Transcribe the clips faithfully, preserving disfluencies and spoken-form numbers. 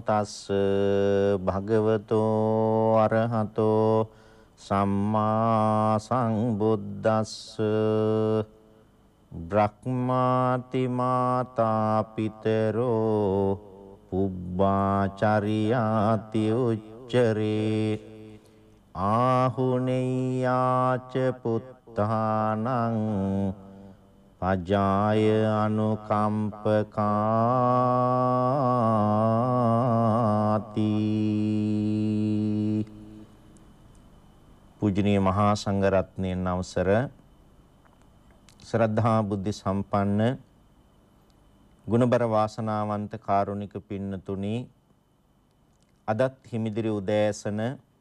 තස්ස භගවතෝ අරහතෝ සම්මා සංබුද්දස්ස බ්‍රහ්මාති මාතා පිතරෝ පුබ්බාචරියාති උච්චරේ ආහුනේයාච පුත්තානං පජාය අනුකම්පකාති. පූජනීය මහා සංඝරත්නයන් අවසර ශ්‍රද්ධා බුද්ධ සම්පන්න ගුණබර වාසනාවන්ත කාරුණික පින්නතුනි, අදත් හිමිදිරි උදෑසන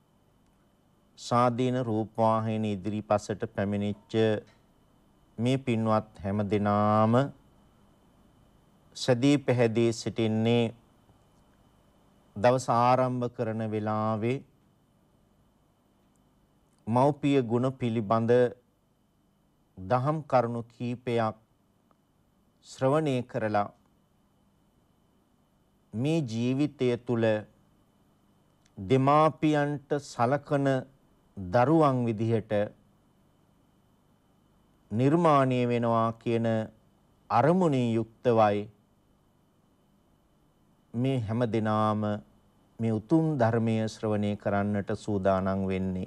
සාදීන රූපවාහිනී ඉදිරිපසට පැමිණිච්ච මේ පින්වත් හැම දිනාම සදී පැහැදී සිටින්නේ දවස ආරම්භ කරන වෙලාවේ මෞපිය ගුණ පිළිබඳ දහම් කරුණු කීපයක් ශ්‍රවණය කරලා මේ ජීවිතය තුළ දෙමාපියන්ට සලකන දරුවන් විදිහට නිර්මාණය වෙනවා කියන අරමුණින් යුක්තවයි මේ හැම දිනාම මේ උතුම් ධර්මය ශ්‍රවණය කරන්නට සූදානම් වෙන්නේ.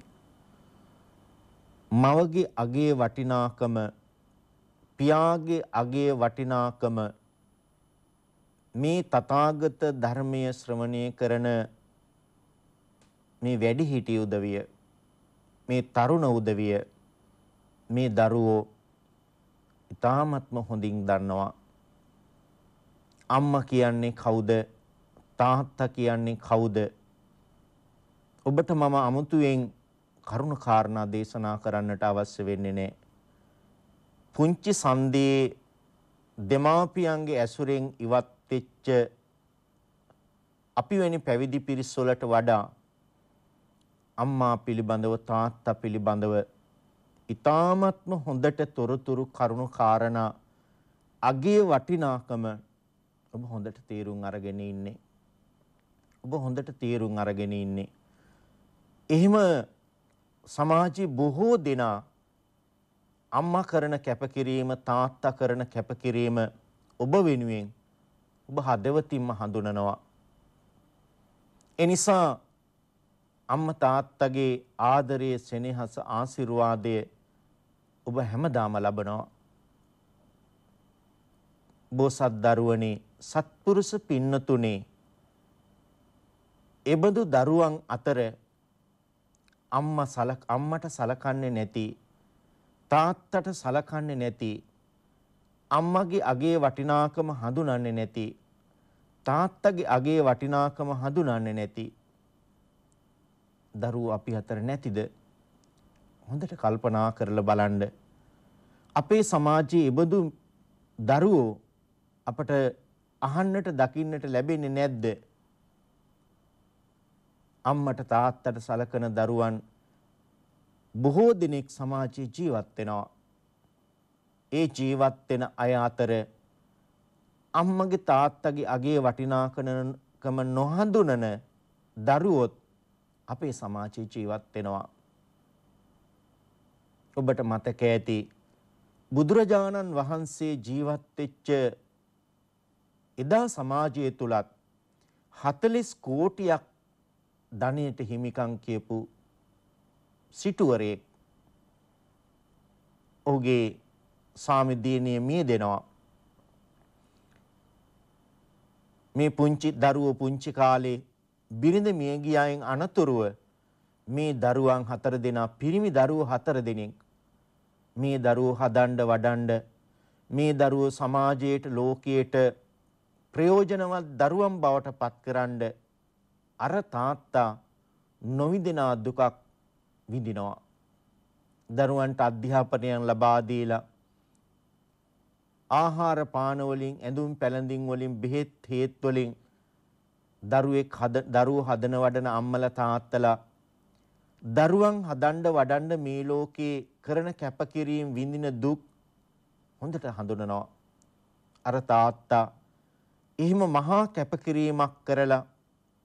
මවගේ අගේ වටිනාකම, පියාගේ අගේ වටිනාකම මේ තථාගත ධර්මය ශ්‍රවණය කරන මේ වැඩිහිටි උදවිය, මේ තරුණ උදවිය, මේ දරුවෝ ඉතාමත්ම හොඳින් දන්නවා. අම්මා කියන්නේ කවුද? තාත්තා කියන්නේ කවුද? ඔබට මම අමුතුවෙන් කරුණ කාරණා දේශනා කරන්නට අවශ්‍ය වෙන්නේ නැහැ. පුංචි සන්දී දෙමාපියන්ගේ ඇසුරෙන් ඉවත් වෙච්ච අපි වැනි පැවිදි පිරිස් වලට වඩා අම්මා පිළිබඳව, තාත්තා පිළිබඳව ඉතාමත්ම හොඳට තොරතුරු කරුණු කාරණා අගේ වටිනාකම ඔබ හොඳට තේරුම් අරගෙන ඉන්නේ. ඔබ හොඳට තේරුම් අරගෙන ඉන්නේ. එහෙම සමාජයේ බොහෝ දෙනා අම්මා කරන කැපකිරීම, තාත්තා කරන කැපකිරීම ඔබ වෙනුවෙන් ඔබ හදවතින්ම හඳුනනවා. එනිසා අම්මා තාත්තගේ ආදරය, සෙනෙහස, ආශිර්වාදය ඔබ හැමදාම ලබනවා. බෝසත් දරුවනේ, සත්පුරුෂ පින්නතුනේ, එබඳු දරුවන් අතර අම්මා සලක අම්මට සලකන්නේ නැති, තාත්තට සලකන්නේ නැති, අම්මගේ අගේ වටිනාකම හඳුනන්නේ නැති, තාත්තගේ අගේ වටිනාකම හඳුනන්නේ නැති දරුවෝ අපි අතර නැතිද? හොඳට කල්පනා කරලා බලන්න. අපේ සමාජයේ ඉබඳු දරුවෝ අපට අහන්නට, දකින්නට ලැබෙන්නේ නැද්ද? අම්මට තාත්තට සලකන දරුවන් බොහෝ දෙනෙක් සමාජයේ ජීවත් වෙනවා. ඒ ජීවත් වෙන අය අතර අම්මගේ තාත්තගේ අගේ වටිනාකම නොහඳුනන දරුවොත් අපේ සමාජයේ ජීවත් වෙනවා. ඔබට මතක ඇති බුදුරජාණන් වහන්සේ ජීවත් වෙච්ච එදා සමාජය තුලත් හතළිස් කෝටියක් ධනයට හිමිකම් කියපු සිටුවරයෙක් ඔහුගේ ස්වාමි දියණිය මිය දෙනවා. මේ පුංචි දරුවෝ පුංචි කාලේ බිරිඳ මිය ගියායින් අනතුරුව මේ දරුවන් හතර දෙනා, පිරිමි දරුවෝ හතර දෙනෙක් මේ දරුවෝ හදන්න වඩන්න, මේ දරුවෝ සමාජයට, ලෝකයට ප්‍රයෝජනවත් දරුවන් බවට පත්කරන්න අර තාත්තා නොවිඳිනා දුකක් විඳිනවා. දරුවන්ට අධ්‍යාපනයක් ලබා දීලා, ආහාර පාන වලින්, ඇඳුම් පැළඳින් වලින්, බෙහෙත් හේත් වලින් දරුවෙක් හද දරුවෝ හදන වඩන අම්මලා තාත්තලා දරුවන් හදන්න වඩන්න මේ ලෝකේ කරන කැපකිරීම, විඳින දුක් හොඳට හඳුනනවා. අර තාත්තා එහෙම මහා කැපකිරීමක් කරලා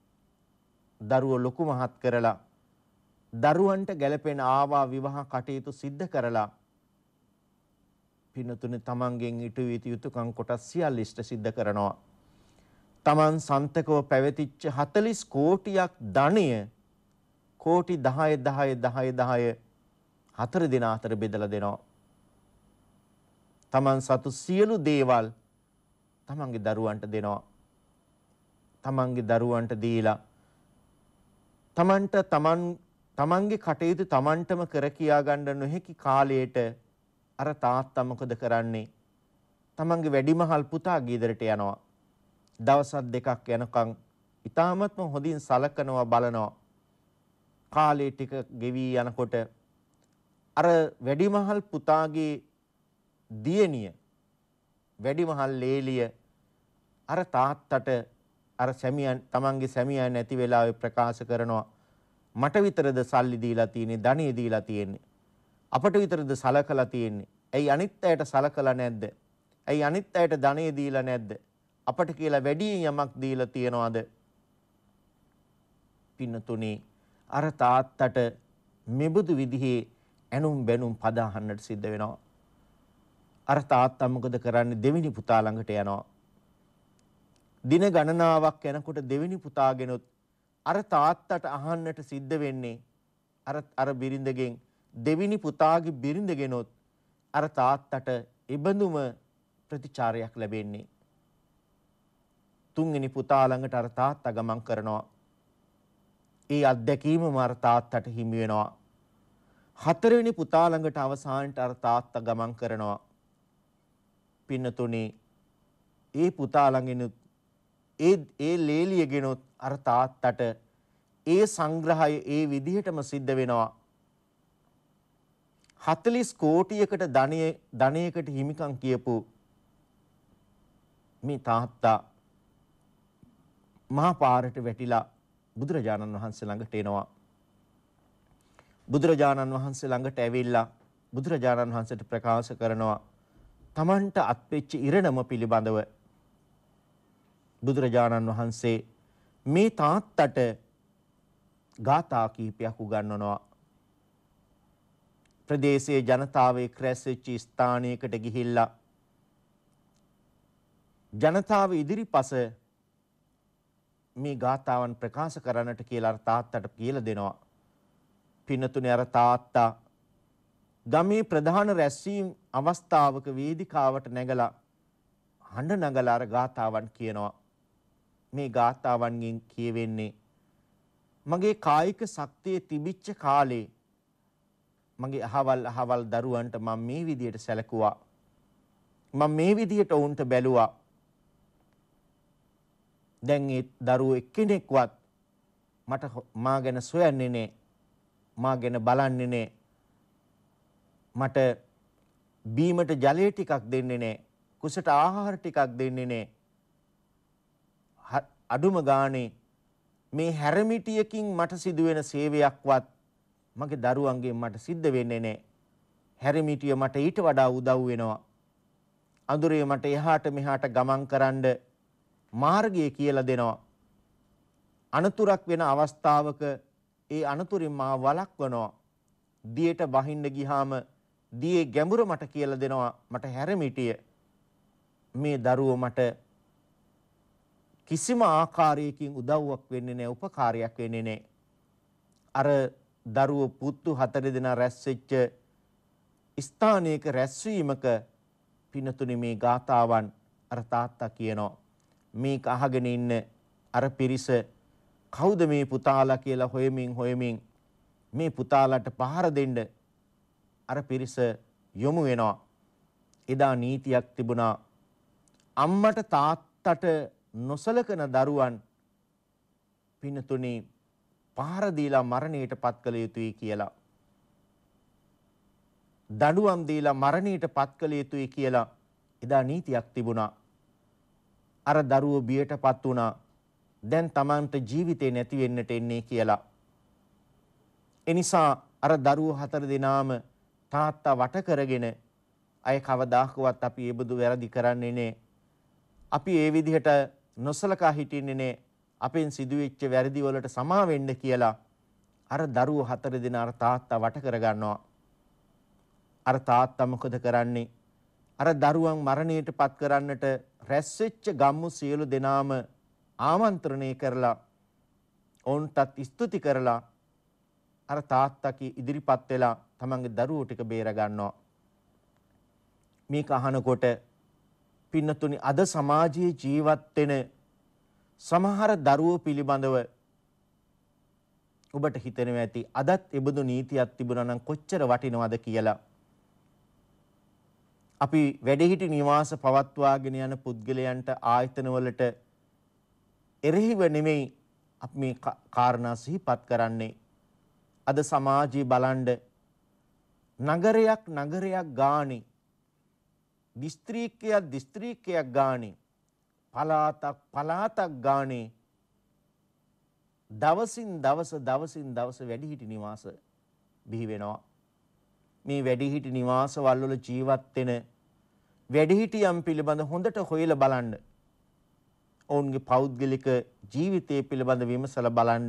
දරුවෝ ලොකු මහත් කරලා දරුවන්ට ගැළපෙන ආවා විවාහ කටයුතු සිද්ධ කරලා පින්නතුනේ තමන්ගෙන් ඉටු වී යුතුකම් කොටස් සියල්ල ඉෂ්ට සිද්ධ කරනවා. තමන් සන්තකව පැවතිච්ච හතළිස් කෝටියක් ධනය කෝටි දහය දහය දහය දහය හතර දෙනා අතර බෙදලා දෙනවා. තමන් සතු සියලු දේවල් තමන්ගේ දරුවන්ට දෙනවා. තමන්ගේ දරුවන්ට දීලා තමන්ට තමන් තමන්ගේ කටයුතු තමන්ටම කර කියා ගන්න නොහැකි කාලයට අර තාත්තා මොකද කරන්නේ? තමන්ගේ වැඩිමහල් පුතා ගෙදරට යනවා. දවසක් දෙකක් යනකම් ඊ타මත්ම හොඳින් සලකනවා බලනවා. කාලේ ටික ගෙවි යනකොට අර වැඩිමහල් පුතාගේ දියණිය වැඩිමහල් ලේලිය අර තාත්තට අර සැමියන් තමන්ගේ සැමියා නැති වෙලාවේ ප්‍රකාශ කරනවා මට විතරද සල්ලි දීලා තියෙන්නේ ධනෙ දීලා තියෙන්නේ අපට විතරද සලකලා තියෙන්නේ ඇයි අනිත් අයට සලකලා නැද්ද ඇයි අනිත් අයට ධනෙ දීලා නැද්ද අපට කියලා වැඩි යමක් දීලා තියනවාද පින්නතුනේ අර තාත්තට මෙබඳු විදිහේ ඇනුම් බැනුම් පද අහන්නට සිද්ධ වෙනවා. අර තාත්තා මොකද කරන්නේ? දෙවෙනි පුතා ළඟට යනවා. දින ගණනාවක් යනකොට දෙවෙනි පුතාගෙනුත් අර තාත්තට අහන්නට සිද්ධ වෙන්නේ අර අර බිරිඳගෙන් දෙවෙනි පුතාගේ බිරිඳගෙනුත් අර තාත්තට ඉබඳුම ප්‍රතිචාරයක් ලැබෙන්නේ. තුන්වෙනි පුතා ළඟට අර තාත්තා ගමන් කරනවා. ඒ අත්දැකීමම අර තාත්තට හිමි වෙනවා. හතරවෙනි පුතා ළඟට අවසානට අර තාත්තා ගමන් කරනවා. පින්නතුනේ ඒ පුතා ළඟිනුත් ඒ ඒ ලේලියගෙනුත් අර තාත්තට ඒ සංග්‍රහය ඒ විදිහටම සිද්ධ වෙනවා. හතළිස් කෝටියකට ධනය ධනයකට හිමිකම් කියපු මේ තාත්තා මහා පාරට වැටිලා බුදුරජාණන් වහන්සේ ළඟට එනවා. බුදුරජාණන් වහන්සේ ළඟට ඇවිල්ලා බුදුරජාණන් වහන්සේට ප්‍රකාශ කරනවා තමන්ට අත්වෙච්ච ඉරණම පිළිබඳව. බුදුරජාණන් වහන්සේ මේ තාත්තට ගාථා කීපයක් උගන්වනවා. ප්‍රදේශයේ ජනතාවේ ක්‍රැස්වෙච්ච ස්ථානයකට ගිහිල්ලා ජනතාව ඉදිරිපස මේ ගාථාවන් ප්‍රකාශ කරන්නට කියලා අර තාත්තට කියලා දෙනවා. පින්නතුනේ අර තාත්තා ගමේ ප්‍රධාන රැස්වීම් අවස්ථාවක වේදිකාවට නැගලා හඬ නගලා අර ගාථාවන් කියනවා. මේ ගාථාවන්ගෙන් කියවෙන්නේ මගේ කායික ශක්තිය තිබිච්ච කාලේ මගේ අහවල් අහවල් දරුවන්ට මම මේ විදියට සැලකුවා. මම මේ විදියට වුන්ට බැලුවා. දැන් ඒ දරුවෝ එක්කෙනෙක්වත් මට මා ගැන සොයන්නේ නැහැ. මා ගැන බලන්නේ නැහැ. මට බීමට ජලය ටිකක් දෙන්නේ නැහැ. කුසට ආහාර ටිකක් දෙන්නේ නැහැ. අඩුම ගානේ මේ හැරමිටියකින් මට සිදුවෙන සේවයක්වත් මගේ දරුවන්ගෙන් මට සිද්ධ වෙන්නේ නැහැ. හැරමිටිය මට ඊට වඩා උදව් වෙනවා. අඳුරේ මට එහාට මෙහාට ගමන් කරන්න මාර්ගය කියලා දෙනවා. අනතුරක් වෙන අවස්ථාවක ඒ අනතුරින් මා වළක්වනවා. දියට බහින්න ගියාම දියේ ගැඹුර මට කියලා දෙනවා. මට හැරමිටිය මේ දරුවෝ මට කිසිම ආකාරයකින් උදව්වක් වෙන්නේ නැහැ, උපකාරයක් වෙන්නේ නැහැ. අර දරුවෝ පුතු හතර දෙනා රැස් වෙච්ච ස්ථානයක රැස්වීමක පිනතුනේ මේ ගාතාවන් අර තාත්තා කියනවා. මේක අහගෙන ඉන්න අර පිරිස කවුද මේ පුතාලා කියලා හොයමින් හොයමින් මේ පුතාලාට පහර දෙන්න අර පිරිස යොමු වෙනවා. එදා නීතියක් තිබුණා. අම්මට තාත්තට නොසලකන දරුවන් පිනතුනේ පහර දීලා මරණයට පත් කළ යුතුයි කියලා. දඬුවම් දීලා මරණයට පත් කළ යුතුයි කියලා එදා නීතියක් තිබුණා. අර දරුවෝ බියටපත් වුණා. දැන් Tamanට ජීවිතේ නැති වෙන්නට එන්නේ කියලා. එනිසා අර දරුවෝ හතර දෙනාම තාත්තා වට කරගෙන අය කවදාකවත් අපි ඒ බුදු වැරදි කරන්නේ නැහැ. අපි ඒ විදිහට නොසලකා හිටින්නේ නැහැ. අපෙන් සිදුවෙච්ච වැරදි වලට සමා වෙන්න කියලා අර දරුවෝ හතර දෙනා අර තාත්තා වට කර ගන්නවා. අර තාත්තා මොකද කරන්නේ? අර දරුවන් මරණයට පත් කරන්නට රැස් වෙච්ච ගම්මු සියලු දෙනාම ආමන්ත්‍රණය කරලා ඔවුන්ටත් ස්තුති කරලා අර තාත්තගේ ඉදිරිපත් වෙලා තමන්ගේ දරුවෝ ටික බේර ගන්නවා. මේක අහනකොට පින්නතුනි අද සමාජයේ ජීවත් වෙන සමහර දරුවෝ පිළිබඳව ඔබට හිතෙනවා ඇති අදත් එබඳු නීතියක් තිබුණා නම් කොච්චර වටිනවද කියලා. අපි වැඩිහිටි නිවාස පවත්වාගෙන යන පුද්ගලයන්ට ආයතන වලට එරෙහිව නෙමෙයි අපි මේ කාරණා සිහිපත් කරන්නේ. අද සමාජයේ බලන්න නගරයක් නගරයක් ගානේ දිස්ත්‍රික්කයක් දිස්ත්‍රික්කයක් ගානේ පලාතක් පලාතක් ගානේ දවසින් දවස දවසින් දවස වැඩිහිටි නිවාස බිහි වෙනවා. මේ වැඩිහිටි නිවාසවල වල ජීවත් වෙන වැඩිහිටියන් පිළිබඳ හොඳට හොයලා බලන්න. ඔවුන්ගේ පෞද්ගලික ජීවිතය පිළිබඳ විමසලා බලන්න.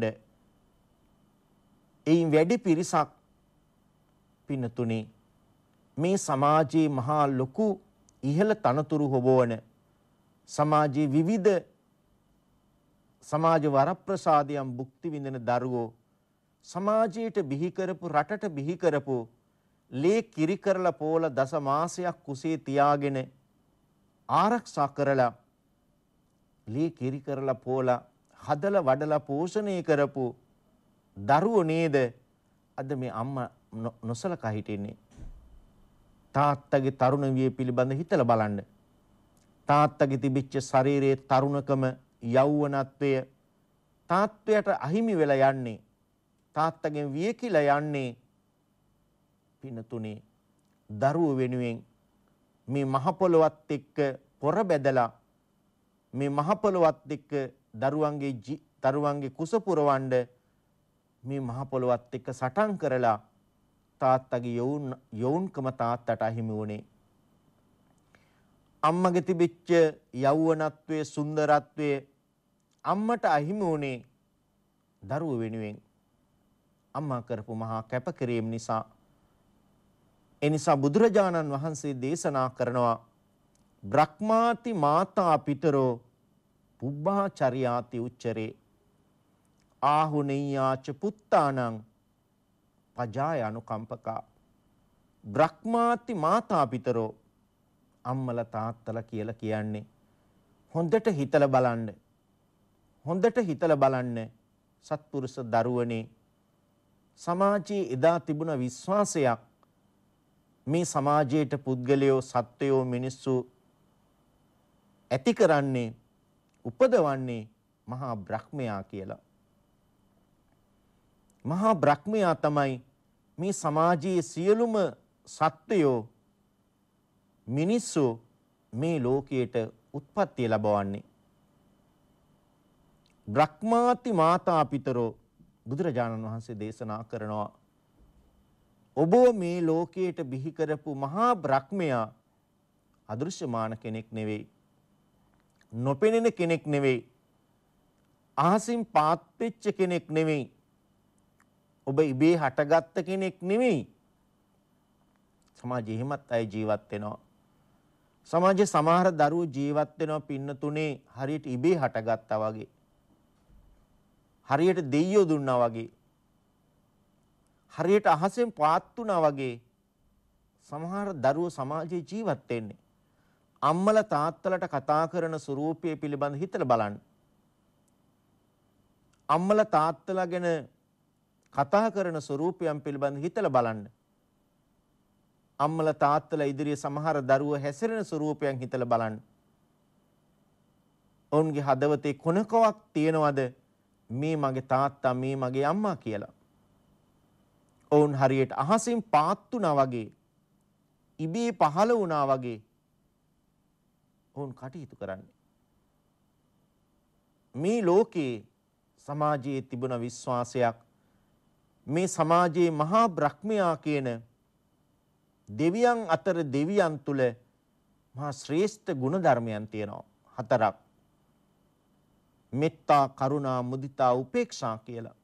එයින් වැඩි පිරිසක් පින්නතුනි මේ සමාජයේ මහා ලොකු ඉහළ තනතුරු හොබවන සමාජයේ විවිධ සමාජ වරප්‍රසාදයන් භුක්ති විඳින දරුවෝ සමාජයට බිහි කරපු රටට බිහි කරපු ලේ කිරි කරලා පෝල දස මාසයක් කුසේ තියාගෙන ආරක්ෂා කරලා ලේ කිරි කරලා පෝල හදලා වඩලා පෝෂණය කරපු දරුවෝ නේද අද මේ අම්මා නොසලකා හිටින්නේ. තාත්තගේ තරුණ විය පිළිබඳ හිතලා බලන්න. තාත්තගේ තිබිච්ච ශරීරයේ තරුණකම යෞවනත්වය තාත්තයට අහිමි වෙලා යන්නේ. තාත්තගෙන් වියකිලා යන්නේ. පින්නතුනේ දරුවෝ වෙනුවෙන් මේ මහ පොළොවත් එක්ක පොර බැදලා මේ මහ පොළොවත් එක්ක දරුවන්ගේ දරුවන්ගේ කුස පුරවන්න මේ මහ පොළොවත් එක්ක සටන් කරලා තාත්තගේ යොවුන් යොවුන්කම තාත්තට අහිමි වුණේ. අම්මගේ තිබිච්ච යෞවනත්වයේ සුන්දරත්වයේ අම්මට අහිමි වුණේ දරුවෝ වෙනුවෙන්. අම්මා කරපු මහා කැපකිරීම නිසා. එනිසා බුදුරජාණන් වහන්සේ දේශනා කරනවා බ්‍රහ්මාති මාතා පිතරෝ පුබ්බාචර්යාති උච්චරේ ආහුනේයාච පුත්තානං පජාය අනුකම්පකා. බ්‍රහ්මාති මාතා පිතරෝ අම්මලා තාත්තලා කියලා කියන්නේ හොඳට හිතලා බලන්න. හොඳට හිතලා බලන්න සත්පුරුෂ දරුවනේ සමාජයේ එදා තිබුණ විශ්වාසයක් මේ සමාජයට පුද්ගලයෝ සත්වයෝ මිනිස්සු ඇති කරන්නේ උපදවන්නේ මහා බ්‍රහ්මයා කියලා. මහා බ්‍රහ්මයා තමයි මේ සමාජයේ සියලුම සත්වයෝ මිනිස්සු මේ ලෝකයට උත්පත්ති ලැබවන්නේ. බ්‍රහ්මාති මාතා පිතරෝ බුදුරජාණන් වහන්සේ දේශනා කරනවා ඔබ මේ ලෝකයට බිහි කරපු මහා බ්‍රහ්මයා අදෘශ්‍යමාන කෙනෙක් නෙවෙයි. නොපෙනෙන කෙනෙක් නෙවෙයි. අහසින් පාත් වෙච්ච කෙනෙක් නෙවෙයි. ඔබ ඉබේ හටගත්ත කෙනෙක් නෙවෙයි. සමාජයේ හිමත් අය ජීවත් වෙනවා. සමාජයේ සමහර දරුවෝ ජීවත් වෙනවා පින්නතුනේ හරියට ඉබේ හටගත්තා වගේ. හරියට දෙයියෝ දුන්නා වගේ. හරියට අහසෙන් පාත් වුණා වගේ සමහර දරුවෝ සමාජයේ ජීවත් වෙන්නේ. අම්මලා තාත්තලට කතා කරන ස්වරූපය පිළිබඳ හිතලා බලන්න. අම්මලා තාත්තලා ගැන කතා කරන ස්වරූපයන් පිළිබඳ හිතලා බලන්න. අම්මලා තාත්තලා ඉදිරියේ සමහර දරුවෝ හැසිරෙන ස්වරූපයන් හිතලා බලන්න. ඔවුන්ගේ හදවතේ කොනකවක් තියනවද මේ මගේ තාත්තා මේ මගේ අම්මා කියලා. ඔවුන් හරියට අහසින් පාත් වුණා වගේ ඉබේ පහළ වුණා වගේ ඔවුන් කටයුතු කරන්නේ. මේ ලෝකේ සමාජයේ තිබුණ විශ්වාසයක් මේ සමාජයේ මහා බ්‍රහ්මයා කියන දෙවියන් අතර දෙවියන් තුල මහා ශ්‍රේෂ්ඨ ගුණ ධර්මයන් තියෙනවා හතරක්. මෙත්තා, කරුණා, මුදිතා, උපේක්ෂා කියලා.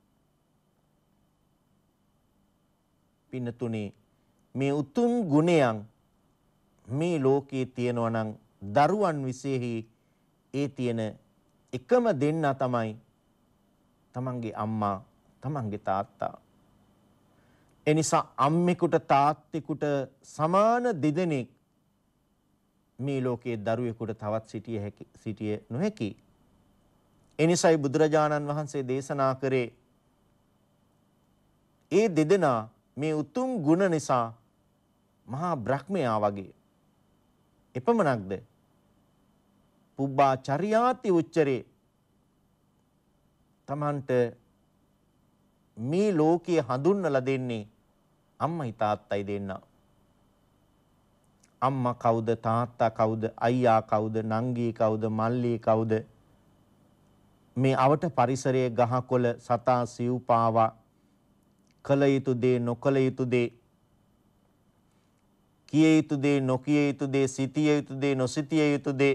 පින්නතුනේ මේ උතුම් ගුණයන් මේ ලෝකයේ තියෙනවා නම් දරුවන් විශේෂයි ඒ තියෙන එකම දෙන්න තමයි තමන්ගේ අම්මා, තමන්ගේ තාත්තා. එනිසා අම්මෙකුට තාත්තෙකුට සමාන දෙදෙනෙක් මේ ලෝකයේ දරුවෙකුට තවත් සිටිය හැකි සිටිය නොහැකි. එනිසායි බුදුරජාණන් වහන්සේ දේශනා කරේ ඒ දෙදෙනා මේ උතුම් ගුණ නිසා මහා බ්‍රහ්මයා වගේ. එපමණක්ද? පුබ්බා චරියාති උච්චරේ තමන්ට මේ ලෝකයේ හඳුන්වලා දෙන්නේ අම්මයි තාත්තයි දෙන්න. අම්මා කවුද, තාත්තා කවුද, අයියා කවුද, නංගී කවුද, මල්ලී කවුද, මේ අවට පරිසරයේ ගහකොළ සතා සිව්පාවා කළ යුතු දේ, නොකළ යුතු දේ, කිය යුතු දේ, නොකිය යුතු දේ, සිටිය යුතු දේ, නොසිටිය යුතු දේ,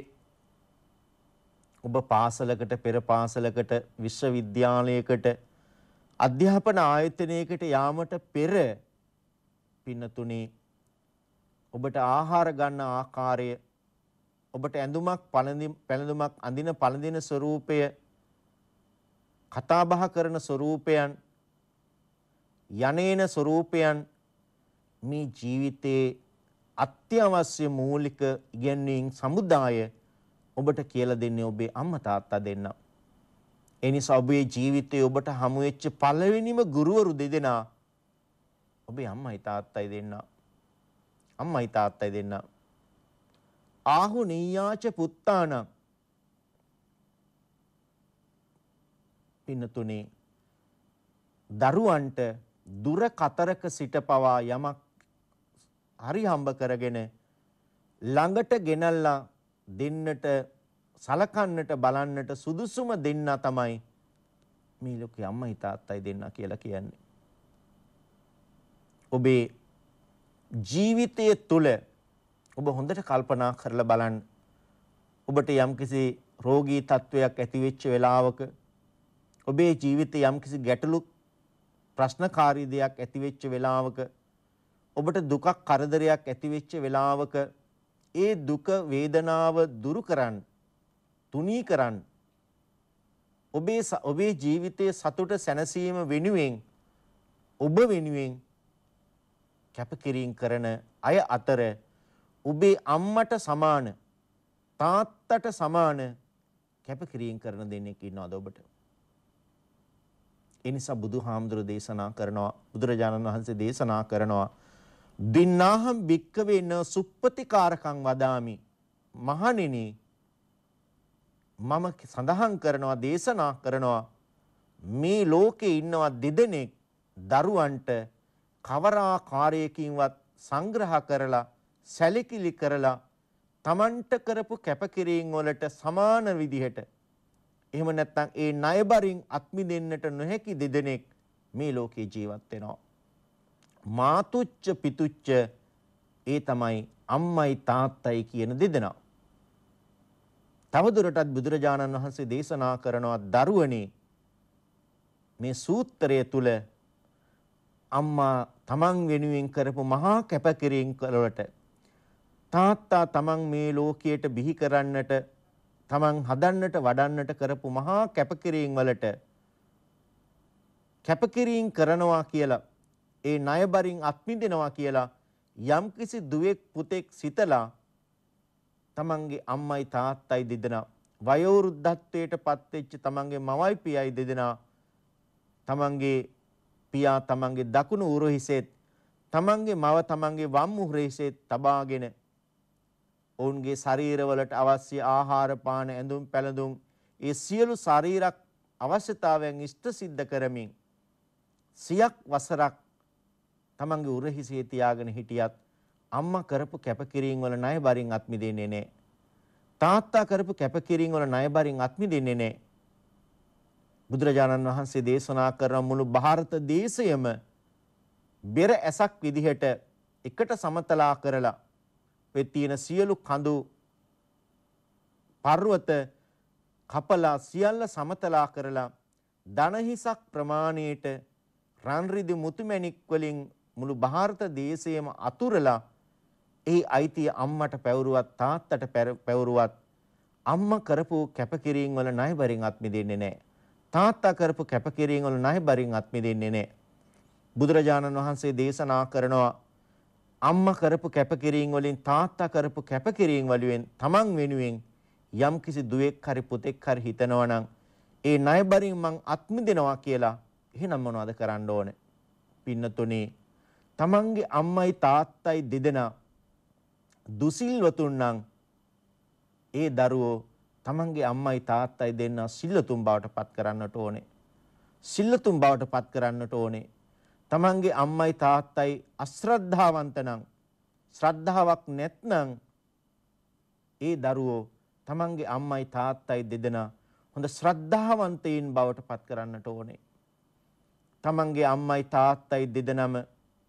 ඔබ පාසලකට, පෙර පාසලකට, විශ්වවිද්‍යාලයකට, අධ්‍යාපන ආයතනයකට යාමට පෙර පින්නතුනේ ඔබට ආහාර ගන්න ආකාරය, ඔබට ඇඳුමක් පැළඳුමක් අඳින පළඳින ස්වરૂපය, කතා බහ කරන ස්වરૂපයන්, යන්නේන ස්වરૂපයන්, මේ ජීවිතයේ අත්‍යවශ්‍ය මූලික ඉගැන්වීම් සමුදාය ඔබට කියලා දෙන්නේ ඔබේ අම්මා තාත්තා දෙන්න. ඒ නිසා ඔබේ ජීවිතයේ ඔබට හමු වෙච්ච පළවෙනිම ගුරුවරු දෙදෙනා ඔබේ අම්මයි තාත්තයි දෙන්න. අම්මයි තාත්තයි දෙන්න. ආහු නීයාච පුත්තාන. පින්නතුනේ දරුවන්ට දුර කතරක සිට පවා යමක් හරි හම්බ කරගෙන ළඟට ගෙනල්ලා දෙන්නට, සලකන්නට, බලන්නට සුදුසුම දෙන්න තමයි මේ ලෝකේ අම්මයි තාත්තයි දෙන්න කියලා කියන්නේ. ඔබේ ජීවිතය තුළ ඔබ හොඳට කල්පනා කරලා බලන්න. ඔබට යම්කිසි රෝගී තත්වයක් ඇති වෙච්ච වෙලාවක, ඔබේ ජීවිතයේ යම්කිසි ගැටලු ප්‍රශ්නකාරී දෙයක් ඇති වෙච්ච වෙලාවක, ඔබට දුකක් කරදරයක් ඇති වෙච්ච වෙලාවක ඒ දුක වේදනාව දුරු කරන්න, තුනී කරන්න, ඔබේ ඔබේ ජීවිතයේ සතුට සැනසීම වෙනුවෙන් ඔබ වෙනුවෙන් කැපකිරීම කරන අය අතර ඔබේ අම්මට සමාන, තාත්තට සමාන කැපකිරීම කරන දෙන්නෙක් ඉන්නවද ඔබට? ඒ නිසා බුදුහාමුදුරු දේශනා කරනවා, බුදුරජාණන් වහන්සේ දේශනා කරනවා, දින්නාහම් භික්කවේ න සුප්පතිකාරකං වදාමි. මහණෙනි, මම සඳහන් කරනවා, දේශනා කරනවා, මේ ලෝකේ ඉන්නවා දෙදෙනෙක් දරුවන්ට කවරාකාරයකින්වත් සංග්‍රහ කරලා, සැලකිලි කරලා, තමන්ට කරපු කැපකිරීම් වලට සමාන විදිහට, එහෙම නැත්නම් ඒ ණයබරින් අත්මි දෙන්නට නොහැකි දෙදෙනෙක් මේ ලෝකේ ජීවත් වෙනවා. මාතුච්ච පිතුච්ච, ඒ තමයි අම්මයි තාත්තයි කියන දෙදෙනා. තවදුරටත් බුදුරජාණන් වහන්සේ දේශනා කරනවා, දරුවනේ මේ සූත්‍රය තුල අම්මා තමන් වෙනුවෙන් කරපු මහා කැපකිරීම් වලට, තාත්තා තමන් මේ ලෝකයට බිහි කරන්නට, තමන් හදන්නට වඩන්නට කරපු මහා කැපකිරීම් වලට කැපකිරීම් කරනවා කියලා, ඒ ණයබරින් අත්මිදෙනවා කියලා යම්කිසි දුවෙක් පුතෙක් සිතලා තමන්ගේ අම්මයි තාත්තයි දෙදෙනා, වයෝවෘද්ධත්වයට පත්වෙච්ච තමන්ගේ මවයි පියයි දෙදෙනා, තමන්ගේ පියා තමන්ගේ දකුණු උරහිසෙත්, තමන්ගේ මව තමන්ගේ වම් උරහිසෙත් තබාගෙන ඔවුන්ගේ ශරීරවලට අවශ්‍ය ආහාර පාන, ඇඳුම් පැළඳුම්, ඒ සියලු ශරීරක් අවශ්‍යතාවයන් ඉෂ්ට සිද්ධ කරමින් සියක් වසරක් තමන්ගේ උරහිසේ තියාගෙන හිටියත් අම්මා කරපු කැපකිරීම් වල ණයබරින් අත්මි දෙන්නේ නැහැ. තාත්තා කරපු කැපකිරීම් වල ණයබරින් අත්මි දෙන්නේ නැහැ. බුදුරජාණන් වහන්සේ දේශනා කරන මුළු ಭಾರತ දේශයම බෙර ඇසක් විදිහට එකට සමතලා කරලා ඒ තියෙන සියලු කඳු, පර්වත, කපලා සියල්ල සමතලා කරලා ධනහිසක් ප්‍රමාණයට රන් රිදි මුතුමැණික් වලින් මුළු ಭಾರತ දේශයේම අතුරලා ඒ අයිතිය අම්මට පැවරුවත් තාත්තට පැවරුවත් අම්මා කරපු කැපකිරීම වල ණයබරින් අත් මිදෙන්නේ නැහැ. තාත්තා කරපු කැපකිරීම වල ණයබරින් අත් මිදෙන්නේ නැහැ. බුදුරජාණන් වහන්සේ දේශනා කරනවා අම්මා කරපු කැපකිරීම වලින් තාත්තා කරපු කැපකිරීම වලින් තමන් වෙනුවෙන් යම් කිසි දුවෙක් හරි පුතෙක් හරි හිතනවා නම් ඒ ණයබරින් මං අත් මිදෙනවා කියලා එහෙනම් මොනවද කරන්න ඕනේ? පින්නතුනේ තමන්ගේ අම්මයි තාත්තයි දෙදෙනා දුසිල්වතුන් නම් ඒ දරුවෝ තමන්ගේ අම්මයි තාත්තයි දෙන්න සිල්ලතුන් බවට පත් කරන්නට ඕනේ. සිල්ලතුන් බවට පත් කරන්නට ඕනේ. තමන්ගේ අම්මයි තාත්තයි අශ්‍රද්ධාවන්ත නම් ශ්‍රද්ධාවක් නැත්නම් ඒ දරුවෝ තමන්ගේ අම්මයි තාත්තයි දෙදෙනා හොඳ ශ්‍රද්ධාවන්තයින් බවට පත් කරන්නට ඕනේ. තමන්ගේ අම්මයි තාත්තයි දෙදෙනාම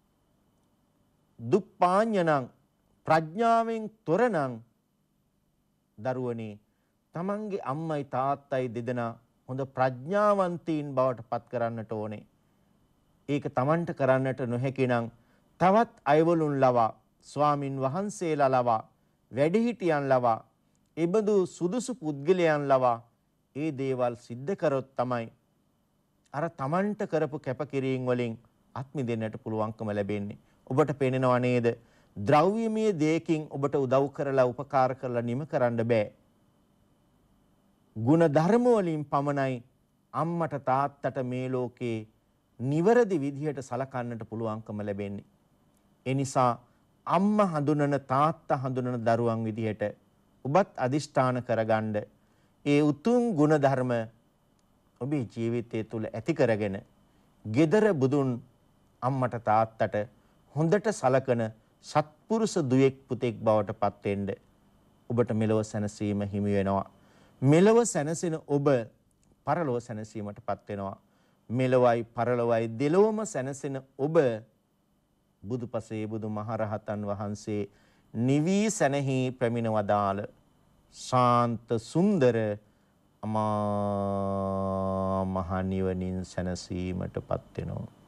දුප්පාඤ්ඤ නම් ප්‍රඥාවෙන් තොර නම් දරුවනේ තමන්ගේ අම්මයි තාත්තයි දෙදෙනා හොඳ ප්‍රඥාවන්තයින් බවට පත් කරන්නට ඕනේ. ඒක තමන්ට කරන්නට නොහැකි නම් තවත් අයවලුන් ලවා ස්වාමින් වහන්සේලා ලවා වැඩිහිටියන් ලවා එබඳු සුදුසු පුද්ගලයන් ලවා ඒ දේවල් සිද්ධ කරොත් තමයි අර තමන්ට කරපු කැපකිරීම වලින් අත් මිදෙන්නට පුළුවන්කම ලැබෙන්නේ. ඔබට පේනව නේද? ද්‍රව්‍යමය දෙයකින් ඔබට උදව් කරලා උපකාර කරලා නිම කරන්න බෑ. ගුණ ධර්ම වලින් පමණයි අම්මට තාත්තට මේ ලෝකේ නිවැරදි විදිහට සලකන්නට පුළුවන්කම ලැබෙන්නේ. ඒ නිසා අම්මා හඳුනන තාත්තා හඳුනන දරුවන් විදිහට ඔබත් අදිෂ්ඨාන කරගන්න ඒ උතුම් ගුණ ධර්ම ඔබේ ජීවිතය තුළ ඇති කරගෙන gedara budun අම්මට තාත්තට හොඳට සලකන සත්පුරුෂ දුවෙක් පුතෙක් බවට පත් වෙන්න ඔබට මෙලොව සැනසීම හිමි වෙනවා. මෙලොව සැනසෙන ඔබ පරලොව සැනසීමටපත් වෙනවා. මෙලොවයි පරලොවයි දෙලොවම සැනසෙන ඔබ බුදුපසේ බුදුමහරහතන් වහන්සේ නිවී සැනෙහි පැමිණ වදාළ ශාන්ත සුන්දර අමා මහ නිවනින් සැනසීමටපත් වෙනවා.